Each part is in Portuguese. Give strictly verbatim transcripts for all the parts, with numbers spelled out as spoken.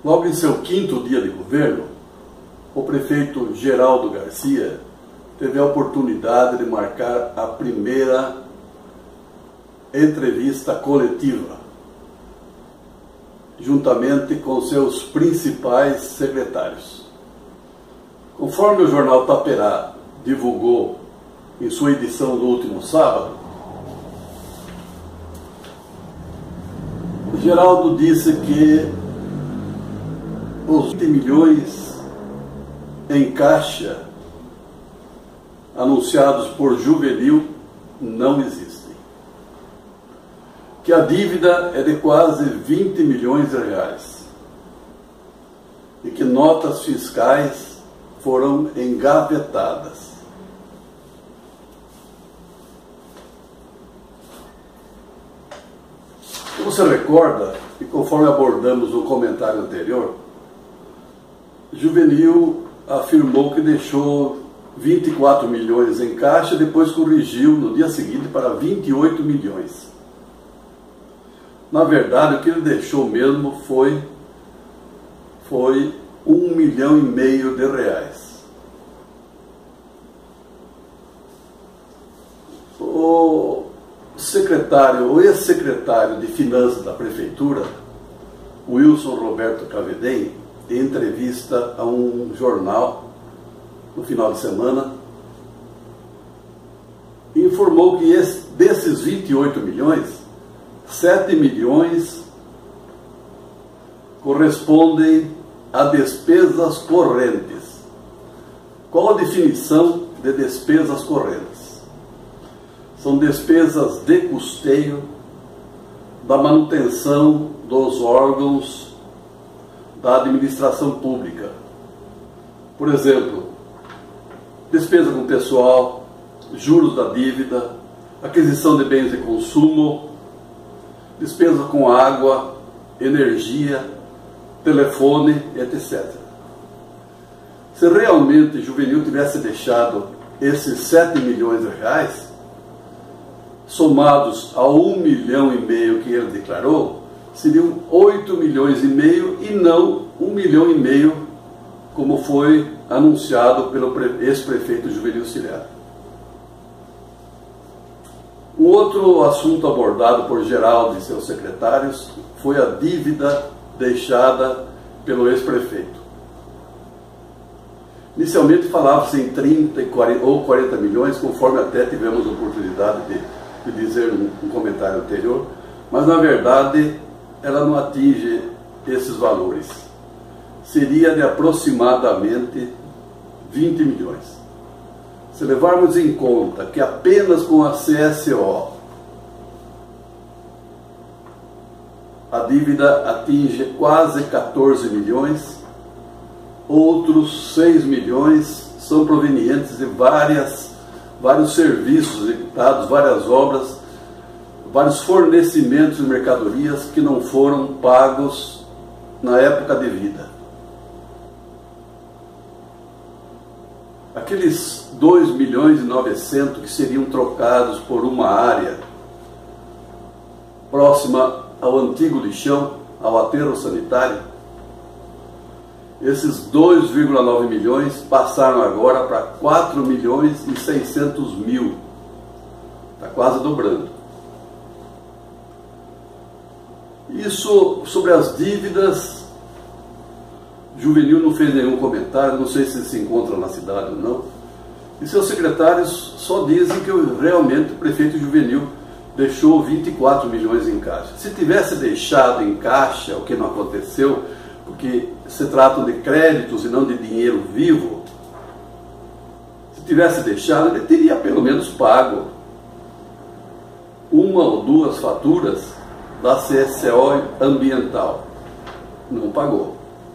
Logo em seu quinto dia de governo, o prefeito Geraldo Garcia teve a oportunidade de marcar a primeira entrevista coletiva, juntamente com seus principais secretários. Conforme o jornal Taperá divulgou em sua edição do último sábado, Geraldo disse que os vinte milhões em caixa anunciados por Juvenil não existem. Que a dívida é de quase vinte milhões de reais e que notas fiscais foram engavetadas. Você recorda, e conforme abordamos no comentário anterior, Juvenil afirmou que deixou vinte e quatro milhões em caixa e depois corrigiu no dia seguinte para vinte e oito milhões. Na verdade, o que ele deixou mesmo foi, foi um milhão e meio de reais. O secretário, o ex-secretário de Finanças da Prefeitura, Wilson Roberto Cavedem, em entrevista a um jornal no final de semana, informou que esse, desses vinte e oito milhões, sete milhões correspondem a despesas correntes. Qual a definição de despesas correntes? São despesas de custeio da manutenção dos órgãos da administração pública. Por exemplo, despesa com pessoal, juros da dívida, aquisição de bens de consumo, despesa com água, energia, telefone, etcétera. Se realmente Juvenil tivesse deixado esses sete milhões de reais, somados a um milhão e meio que ele declarou, seriam oito milhões e meio e não um milhão e meio, como foi anunciado pelo ex-prefeito Juvenil Ciliari. O outro assunto abordado por Geraldo e seus secretários foi a dívida deixada pelo ex-prefeito. Inicialmente falava-se em trinta ou quarenta milhões, conforme até tivemos a oportunidade de, de dizer no um comentário anterior, mas na verdade ela não atinge esses valores. Seria de aproximadamente vinte milhões. Se levarmos em conta que apenas com a C S O a dívida atinge quase quatorze milhões, outros seis milhões são provenientes de várias, vários serviços executados, várias obras, vários fornecimentos de mercadorias que não foram pagos na época devida. Aqueles dois milhões e novecentos que seriam trocados por uma área próxima ao antigo lixão, ao aterro sanitário, esses dois vírgula nove milhões passaram agora para quatro milhões e seiscentos mil. Está quase dobrando. Isso sobre as dívidas, Juvenil não fez nenhum comentário, não sei se se encontra na cidade ou não. E seus secretários só dizem que realmente o prefeito Juvenil deixou vinte e quatro milhões em caixa. Se tivesse deixado em caixa, o que não aconteceu, porque se tratam de créditos e não de dinheiro vivo, se tivesse deixado, ele teria pelo menos pago uma ou duas faturas da C S O ambiental. Não pagou.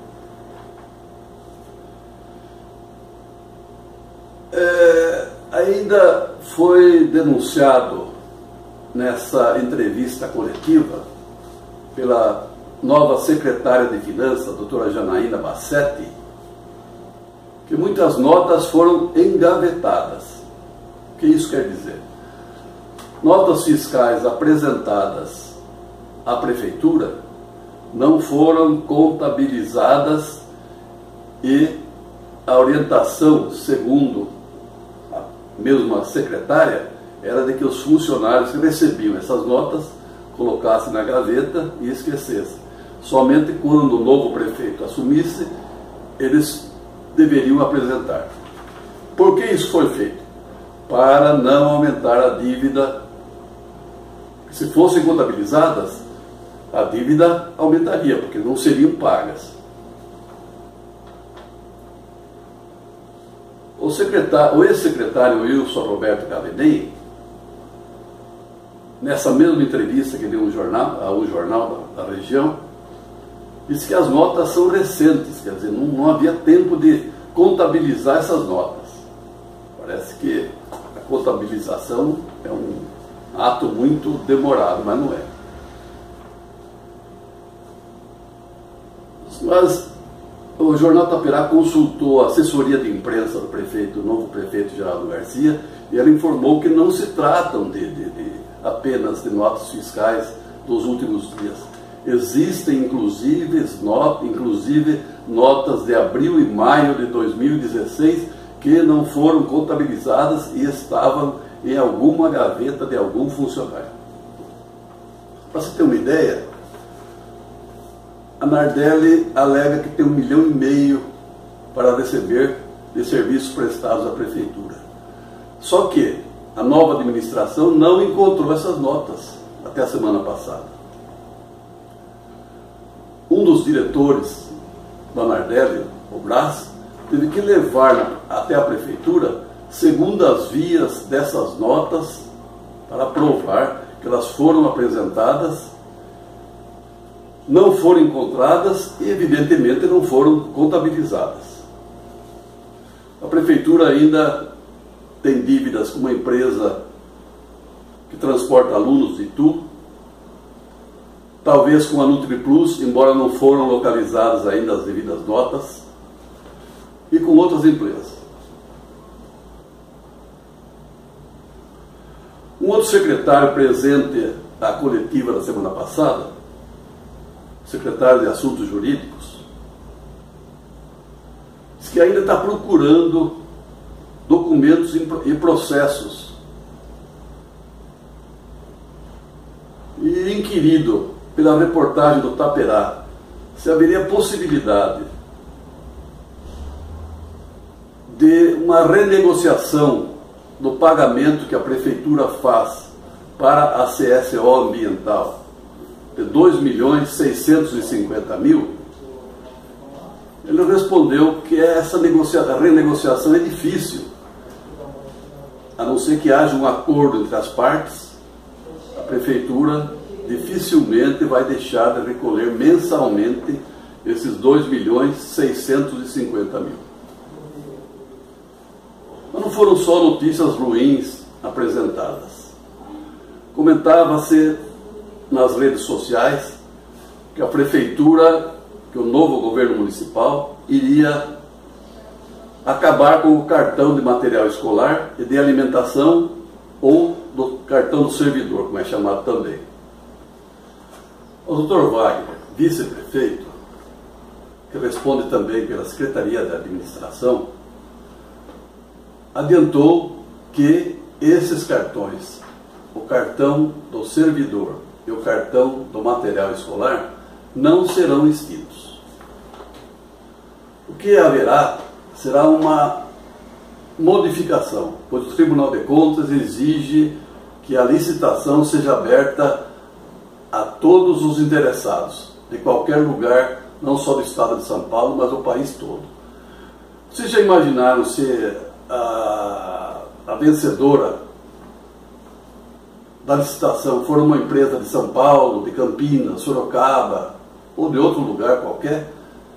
É, ainda foi denunciado nessa entrevista coletiva pela nova secretária de Finanças, a doutora Janaína Bassetti, que muitas notas foram engavetadas. O que isso quer dizer? Notas fiscais apresentadas à prefeitura não foram contabilizadas e a orientação, segundo a mesma secretária, era de que os funcionários que recebiam essas notas colocassem na gaveta e esquecessem. Somente quando o novo prefeito assumisse, eles deveriam apresentar. Por que isso foi feito? Para não aumentar a dívida. Se fossem contabilizadas, a dívida aumentaria, porque não seriam pagas. O, secretário, o ex-secretário Wilson Roberto Cavedei, nessa mesma entrevista que deu um jornal, a um jornal da, da região, disse que as notas são recentes, quer dizer, não, não havia tempo de contabilizar essas notas. Parece que a contabilização é um ato muito demorado, mas não é. Mas o Jornal Tapirá consultou a assessoria de imprensa do prefeito, do novo prefeito Geraldo Garcia, e ela informou que não se tratam de, de, de apenas de notas fiscais dos últimos dias. Existem inclusive, not, inclusive notas de abril e maio de dois mil e dezesseis que não foram contabilizadas e estavam em alguma gaveta de algum funcionário. Para você ter uma ideia, a Nardelli alega que tem um milhão e meio para receber de serviços prestados à prefeitura. Só que a nova administração não encontrou essas notas até a semana passada. Um dos diretores da Nardelli, o Brás, teve que levar até a prefeitura segundas vias dessas notas para provar que elas foram apresentadas, não foram encontradas e, evidentemente, não foram contabilizadas. A prefeitura ainda tem dívidas com uma empresa que transporta alunos de Itu, talvez com a NutriPlus, embora não foram localizadas ainda as devidas notas, e com outras empresas. Um outro secretário presente à coletiva da semana passada, secretário de Assuntos Jurídicos, diz que ainda está procurando documentos e processos. E inquirido pela reportagem do Tapirá se haveria possibilidade de uma renegociação do pagamento que a prefeitura faz para a C S O ambiental de dois milhões seiscentos e cinquenta mil, ele respondeu que essa negocia- renegociação é difícil, a não ser que haja um acordo entre as partes. A prefeitura dificilmente vai deixar de recolher mensalmente esses dois milhões seiscentos e cinquenta mil. Mas não foram só notícias ruins apresentadas. Comentava-se nas redes sociais que a prefeitura, que o novo governo municipal iria acabar com o cartão de material escolar e de alimentação, ou do cartão do servidor, como é chamado também. O doutor Wagner, vice-prefeito, que responde também pela Secretaria da Administração, adiantou que esses cartões, o cartão do servidor e o cartão do material escolar, não serão extintos. O que haverá será uma modificação, pois o Tribunal de Contas exige que a licitação seja aberta a todos os interessados, de qualquer lugar, não só do estado de São Paulo, mas do país todo. Vocês já imaginaram se a, a vencedora da licitação for uma empresa de São Paulo, de Campinas, Sorocaba ou de outro lugar qualquer?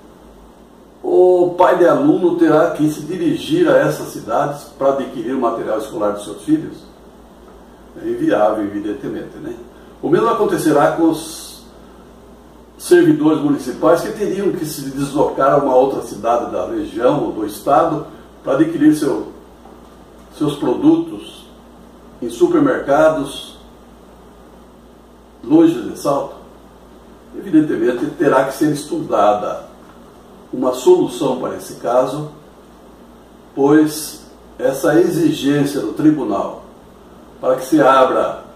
O pai de aluno terá que se dirigir a essas cidades para adquirir o material escolar dos seus filhos? É inviável, evidentemente, né? O mesmo acontecerá com os servidores municipais que teriam que se deslocar a uma outra cidade da região ou do estado para adquirir seu, seus produtos em supermercados longe de Salto. evidentemente terá que ser estudada uma solução para esse caso, pois essa exigência do tribunal para que se abra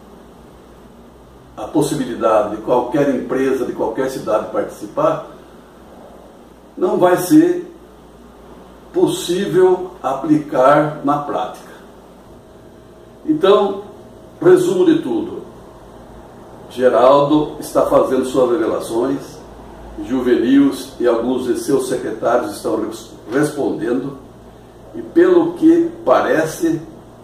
a possibilidade de qualquer empresa, de qualquer cidade participar, não vai ser possível aplicar na prática. Então, resumo de tudo, Geraldo está fazendo suas revelações, Juvenils e alguns de seus secretários estão respondendo, e pelo que parece,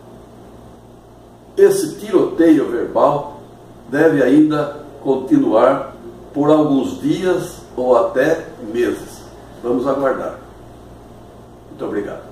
esse tiroteio verbal deve ainda continuar por alguns dias ou até meses. Vamos aguardar. Muito obrigado.